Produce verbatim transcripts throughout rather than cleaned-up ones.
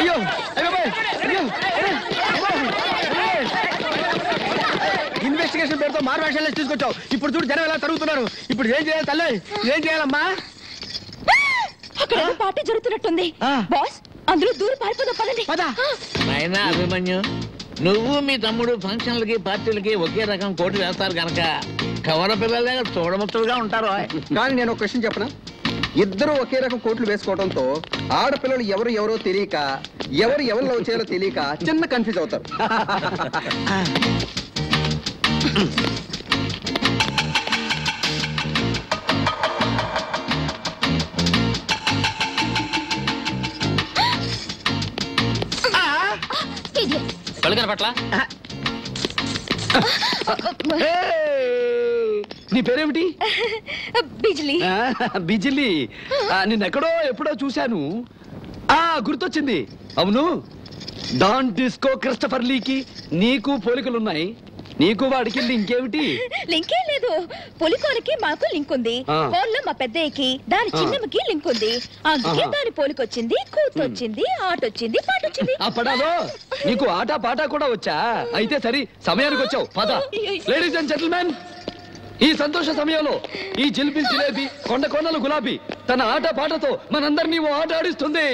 అయ్యో ఇన్వెస్టిగేషన్ పేరుతో మార్వాషాలు తీసుకొచ్చావు. ఇప్పుడు చూడు జనం ఎలా తరుగుతున్నారు. ఇప్పుడు ఏం చేయాలి తల్లి? ఏం చేయాలమ్మా? అక్కడ పార్టీ జరుగుతున్నట్టుంది బాస్. అందులో దూరం పారిపోదాం పదండి. నాయనా అభిమన్యు, నువ్వు మీ తమ్ముడు ఫంక్షన్లకి పార్టీలకి ఒకే రకం కోటి వేస్తారు కనుక కవర పిల్లలే చూడముచ్చలుగా ఉంటారు. కానీ నేను ఒక క్వశ్చన్ చెప్పనా? ఇద్దరు ఒకే రకం కోట్లు వేసుకోవడంతో ఆడపిల్లలు ఎవరు ఎవరో తెలియక ఎవరు ఎవరు లవ్ చేయాలో తెలియక చిన్న కన్ఫ్యూజ్ అవుతారు. కళ్ళు పట్ల నీ పేరేమిటి? బిజిలీ. బిజిలీ. నిన్నెక్కడో ఎప్పుడో చూశాను. ఆ గుర్తొచ్చింది. అవును, డాన్ డిస్కో క్రిస్టఫర్ లీకి నీకు పోలికలున్నాయి. నీకు వాడికి లింక్ ఏమిటి? లింకే లేదు. పొలికోలకి మాకు లింక్ ఉంది. ఫోన్లో మా పెద్దయ్యకి దాని చిన్నమ్మకి లింక్ ఉంది. అందుకే దాని పోలికొచ్చింది, కూతొచ్చింది, ఆట వచ్చింది, పాట వచ్చింది. పడాలో నీకు ఆట పాట కూడా వచ్చా? అయితే సరి సమయానికి వచ్చావు. పద. లేడీస్ అండ్ జెంటిల్మెన్, ఈ సంతోష సమయంలో ఈ జిల్బిల్ జిలేబీ కొండ కొండల గులాబీ తన ఆట పాటతో మనందరినీ ఓ ఆట ఆడిస్తుంది.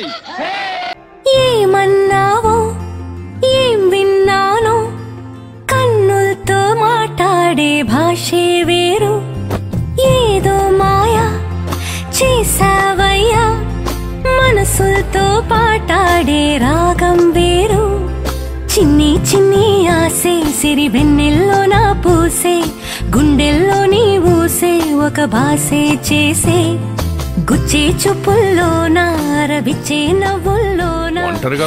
ఏమన్నావో ఏం విన్నానో, కన్నులతో మాట్లాడే భాషే వేరు. ఏదో మాయా చేసావయ్యా, మనసులతో పాటాడే రాగం వేరు. చిన్ని చిన్ని ఆసే సిరి వెన్నెల్లో నా పూసే, గుండెల్లో నీ ఊసే ఒక భాసే చేసే. గుచ్చే చూపుల్లో నా రవిచ్చే నవ్వుల్లో నా